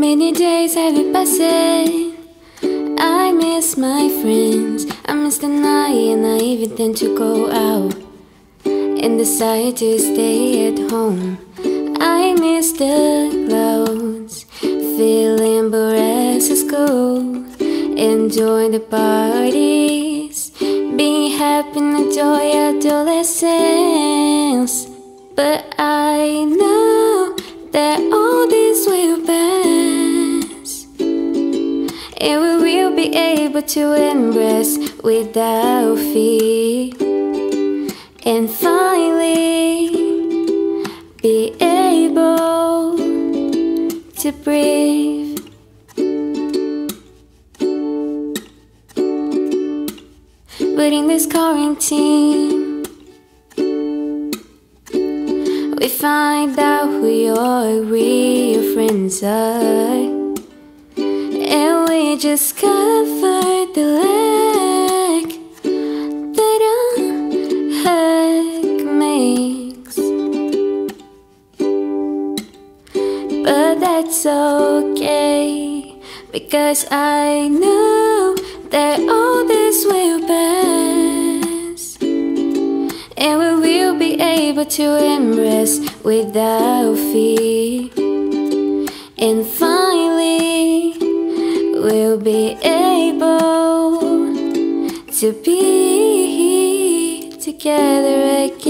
many days have it passed? I miss my friends, I miss the night, and I even tend to go out and decide to stay at home. I miss the clouds, feeling bored at school, enjoying the parties, being happy and enjoy adolescence. But I know that all this will pass, and we will be able to embrace without fear, and finally be able to breathe. But in this quarantine, we find out who your real friends are, and we discover the lack that a hug makes. But that's okay, because I know that all this will pass, and we will be able to embrace without fear, and finally we'll be able to be together again.